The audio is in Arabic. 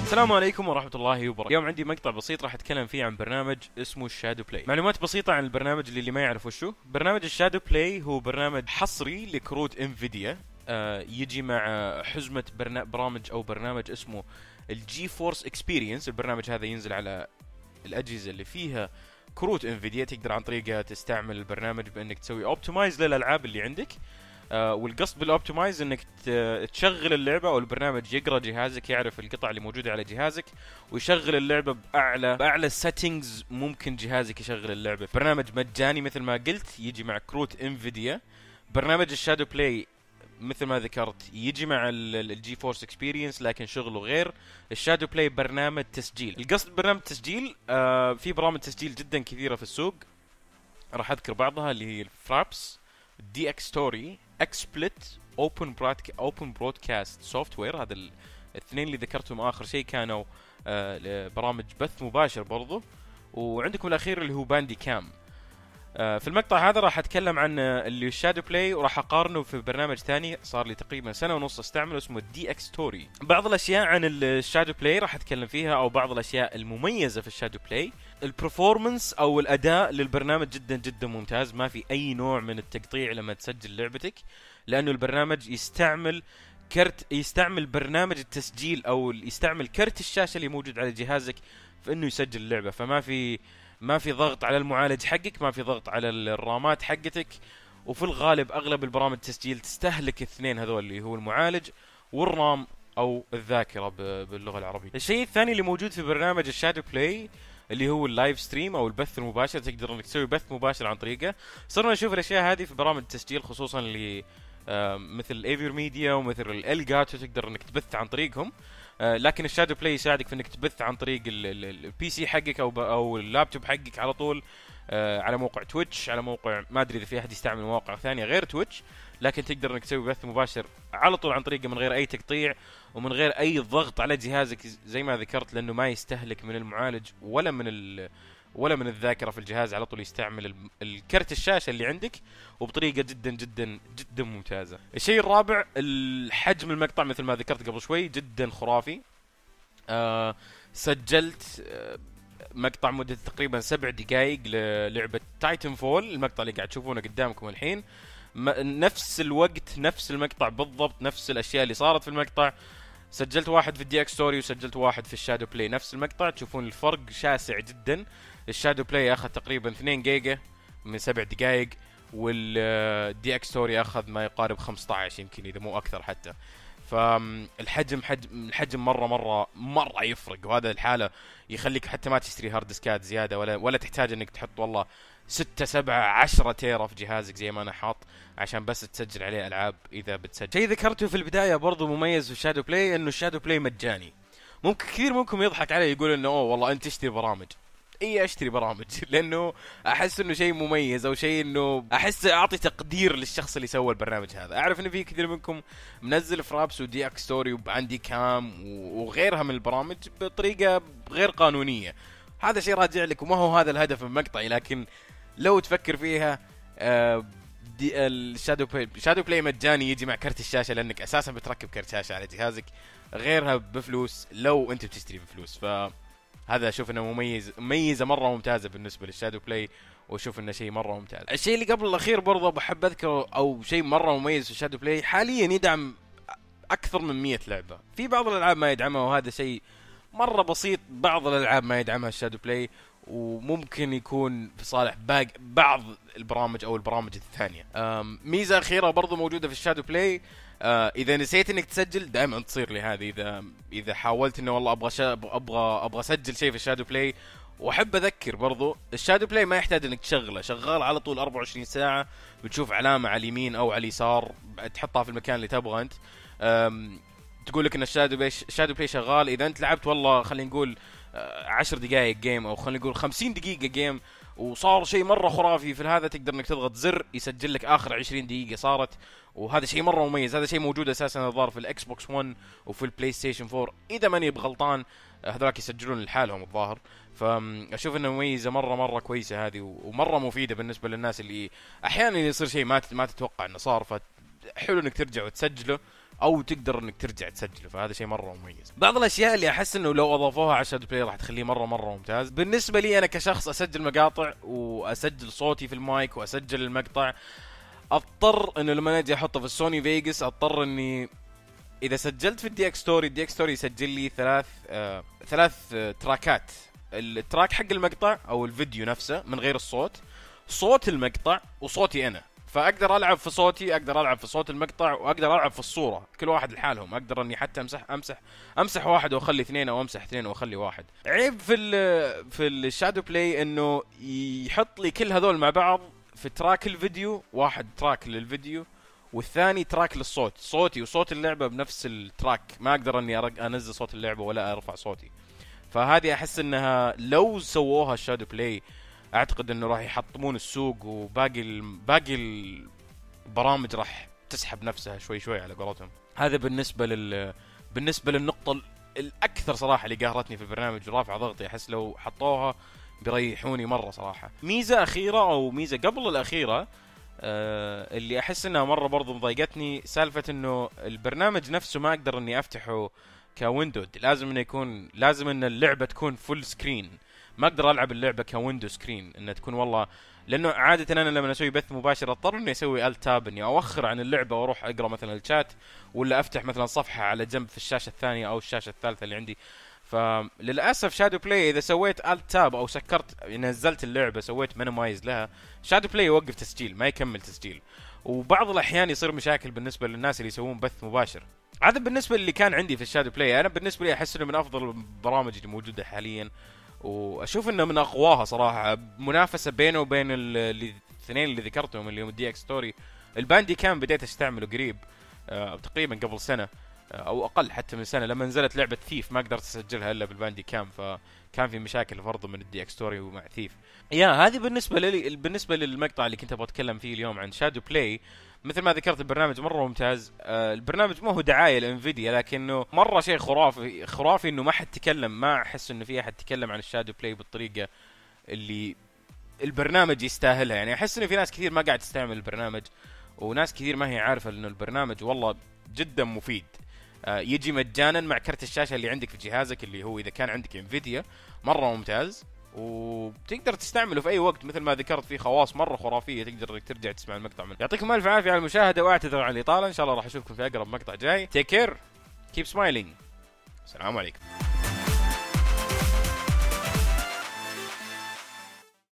السلام عليكم ورحمة الله وبركاته. اليوم عندي مقطع بسيط راح اتكلم فيه عن برنامج اسمه الشادو بلاي. معلومات بسيطة عن البرنامج اللي ما يعرف وشو. برنامج الشادو بلاي هو برنامج حصري لكروت انفيديا. يجي مع حزمة برامج او برنامج اسمه الجي فورس اكسبيرينس. البرنامج هذا ينزل على الاجهزة اللي فيها كروت انفيديا، تقدر عن طريقه تستعمل البرنامج بانك تسوي اوبتمايز للالعاب اللي عندك. والقصد بالاوبتمايز انك تشغل اللعبه او البرنامج يقرا جهازك، يعرف القطع اللي موجوده على جهازك ويشغل اللعبه باعلى سيتنجز ممكن جهازك يشغل اللعبه. برنامج مجاني مثل ما قلت، يجي مع كروت انفيديا. برنامج الشادو بلاي مثل ما ذكرت يجي مع الجي فورس اكسبيرينس، لكن شغله غير. الشادو بلاي برنامج تسجيل. القصد برنامج تسجيل، في برامج تسجيل جدا كثيره في السوق، راح اذكر بعضها اللي هي الفرابس، دي اكس ستوري، اكسبلت، اوبن برودكاست سوفت وير. هذا الاثنين اللي ذكرتهم اخر شيء كانوا برامج بث مباشر برضو. وعندكم الاخير اللي هو باندي كام. في المقطع هذا راح اتكلم عن اللي الشادو بلاي، وراح اقارنه في برنامج ثاني صار لي تقريبا سنه ونص استعمله اسمه دي اكس ستوري. بعض الاشياء عن الشادو بلاي راح اتكلم فيها، او بعض الاشياء المميزه في الشادو بلاي. البرفورمانس او الاداء للبرنامج جدا جدا ممتاز، ما في اي نوع من التقطيع لما تسجل لعبتك، لانه البرنامج يستعمل برنامج التسجيل او يستعمل كرت الشاشه اللي موجود على جهازك في انه يسجل اللعبه. ما في ضغط على المعالج حقك، ما في ضغط على الرامات حقتك. وفي الغالب اغلب البرامج التسجيل تستهلك اثنين هذول اللي هو المعالج والرام او الذاكره باللغه العربيه. الشيء الثاني اللي موجود في برنامج الشادو بلاي اللي هو اللايف ستريم او البث المباشر، تقدر انك تسوي بث مباشر عن طريقه. صرنا نشوف الاشياء هذه في برامج التسجيل، خصوصا اللي مثل الايفير ميديا ومثل الالجاتو، تقدر انك تبث عن طريقهم. لكن الشادو بلاي يساعدك في انك تبث عن طريق البي سي حقك او اللابتوب حقك على طول، على موقع تويتش، على موقع ما ادري اذا في احد يستعمل مواقع ثانيه غير تويتش، لكن تقدر انك تسوي بث مباشر على طول عن طريقه من غير اي تقطيع ومن غير اي ضغط على جهازك زي ما ذكرت، لانه ما يستهلك من المعالج ولا من الذاكره في الجهاز. على طول يستعمل الكرت الشاشه اللي عندك وبطريقه جدا جدا جدا ممتازه. الشيء الرابع، الحجم المقطع مثل ما ذكرت قبل شوي جدا خرافي. سجلت مقطع مدة تقريبا 7 دقائق للعبة تايتن فول، المقطع اللي قاعد تشوفونه قدامكم الحين. نفس الوقت، نفس المقطع بالضبط، نفس الاشياء اللي صارت في المقطع. سجلت واحد في الدي اكس ستوري وسجلت واحد في الشادو بلاي، نفس المقطع. تشوفون الفرق شاسع جدا. الشادو بلاي اخذ تقريبا 2 جيجا من 7 دقائق، والدي اكس ستوري اخذ ما يقارب 15 يمكن اذا مو اكثر حتى. الحجم مره يفرق، وهذا الحاله يخليك حتى ما تشتري هارد ديسكات زياده ولا تحتاج انك تحط والله 6 7 10 تيرا في جهازك زي ما انا حاط عشان بس تسجل عليه العاب اذا بتسجل. شيء ذكرته في البدايه برضو مميز في الشادو بلاي، انه الشادو بلاي مجاني. ممكن كثير منكم يضحك عليه يقول انه اوه والله انت تشتري برامج. اي اشتري برامج لانه احس انه شيء مميز، او شيء انه احس اعطي تقدير للشخص اللي سوى البرنامج هذا. اعرف انه في كثير منكم منزل فرابس ودي اكس ستوري وباندي كام وغيرها من البرامج بطريقه غير قانونيه. هذا شيء راجع لك وما هو هذا الهدف من مقطعي، لكن لو تفكر فيها الشادو بلاي مجاني، يجي مع كرت الشاشه لانك اساسا بتركب كرت شاشه على جهازك، غيرها بفلوس لو انت بتشتري بفلوس. هذا اشوف انه ميزه مره ممتازه بالنسبه للشادو بلاي، واشوف انه شيء مره ممتاز. الشيء اللي قبل الاخير برضه بحب اذكره، او شيء مره مميز في الشادو بلاي، حاليا يدعم اكثر من 100 لعبه. في بعض الالعاب ما يدعمها وهذا شيء مره بسيط. بعض الالعاب ما يدعمها الشادو بلاي، وممكن يكون في صالح بعض البرامج او البرامج الثانيه. ميزه اخيره برضو موجوده في الشادو بلاي، اذا نسيت انك تسجل دائما تصير لي هذه. اذا حاولت انه والله ابغى اسجل شيء في الشادو بلاي، واحب اذكر برضو الشادو بلاي ما يحتاج انك تشغله، شغال على طول 24 ساعه. بتشوف علامه على اليمين او على اليسار تحطها في المكان اللي تبغى انت، تقول لك ان الشادو بلاي شغال. اذا انت لعبت والله خلينا نقول 10 دقائق جيم، او خلينا نقول 50 دقيقه جيم، وصار شيء مره خرافي في هذا، تقدر انك تضغط زر يسجل لك اخر 20 دقيقه صارت. وهذا شيء مره مميز. هذا شيء موجود اساسا الظاهر في الاكس بوكس 1 وفي البلاي ستيشن 4 اذا ماني بغلطان، هذولاك يسجلون لحالهم الظاهر. فاشوف انه مميزه مره كويسه هذه، ومره مفيده بالنسبه للناس اللي احيانا يصير شيء ما تتوقع انه صار، فحلو انك ترجع وتسجله او تقدر انك ترجع تسجله، فهذا شيء مره مميز. بعض الاشياء اللي احس انه لو اضافوها على شادو بلاي راح تخليه مره ممتاز. بالنسبه لي انا كشخص اسجل مقاطع واسجل صوتي في المايك واسجل المقطع، اضطر انه لما اجي احطه في السوني فيجاس اضطر اني اذا سجلت في الدي اكس ستوري يسجل لي ثلاث تراكات، التراك حق المقطع او الفيديو نفسه من غير الصوت، صوت المقطع وصوتي انا. فاقدر العب في صوتي، اقدر العب في صوت المقطع، واقدر العب في الصوره، كل واحد لحالهم. اقدر اني حتى امسح واحد واخلي اثنين، او امسح اثنين واخلي واحد. عيب في الشادو بلاي انه يحط لي كل هذول مع بعض في تراك الفيديو، واحد تراك للفيديو والثاني تراك للصوت، صوتي وصوت اللعبه بنفس التراك. ما اقدر اني انزل صوت اللعبه ولا ارفع صوتي. فهذه احس انها لو سووها الشادو بلاي اعتقد انه راح يحطمون السوق، باقي البرامج راح تسحب نفسها شوي على قولتهم. هذا بالنسبه للنقطه الاكثر صراحه اللي قهرتني في البرنامج ورافعه ضغطي. احس لو حطوها بيريحوني مره صراحه. ميزه اخيره او ميزه قبل الاخيره اللي احس انها مره برضو مضايقتني، سالفه انه البرنامج نفسه ما اقدر اني افتحه كويندو. لازم ان اللعبه تكون فول سكرين. ما اقدر العب اللعبه كويندو سكرين، انها تكون والله، لانه عاده انا لما اسوي بث مباشر اضطر اني اسوي الت تاب، اني اوخر عن اللعبه واروح اقرا مثلا الشات، ولا افتح مثلا صفحه على جنب في الشاشه الثانيه او الشاشه الثالثه اللي عندي. فللاسف شادو بلاي اذا سويت الت تاب او سكرت نزلت اللعبه سويت مينيمايز لها، شادو بلاي يوقف تسجيل، ما يكمل تسجيل. وبعض الاحيان يصير مشاكل بالنسبه للناس اللي يسوون بث مباشر. هذا بالنسبه اللي كان عندي في الشادو بلاي. انا بالنسبه لي احس انه من افضل البرامج اللي موجوده حاليا، واشوف انه من اقواها صراحه. منافسه بينه وبين الاثنين اللي ذكرتهم اللي هم الدي اكس ستوري. الباندي كان بديت استعمله قريب تقريبا قبل سنه او اقل حتى من سنه، لما نزلت لعبه ثيف ما قدرت اسجلها الا بالباندي كام، فكان في مشاكل فرض من الدي اكس ستوري ومع ثيف. هذه بالنسبه للمقطع اللي كنت ابغى اتكلم فيه اليوم عن شادو بلاي. مثل ما ذكرت البرنامج مره ممتاز. البرنامج ما هو دعايه لانفيديا، لكنه مره شيء خرافي انه ما حد تكلم. ما احس انه في احد تكلم عن الشادو بلاي بالطريقه اللي البرنامج يستاهلها. يعني احس انه في ناس كثير ما قاعد تستعمل البرنامج، وناس كثير ما هي عارفه انه البرنامج والله جدا مفيد. يجي مجانا مع كرت الشاشه اللي عندك في جهازك، اللي هو اذا كان عندك انفيديا مره ممتاز، وتقدر تستعمله في اي وقت. مثل ما ذكرت في خواص مره خرافيه تقدر انك ترجع تسمع المقطع منه. يعطيكم الف عافيه على المشاهده، واعتذر عن الاطاله. ان شاء الله راح اشوفكم في اقرب مقطع جاي. تيك كير، كيب سمايلينج، السلام عليكم.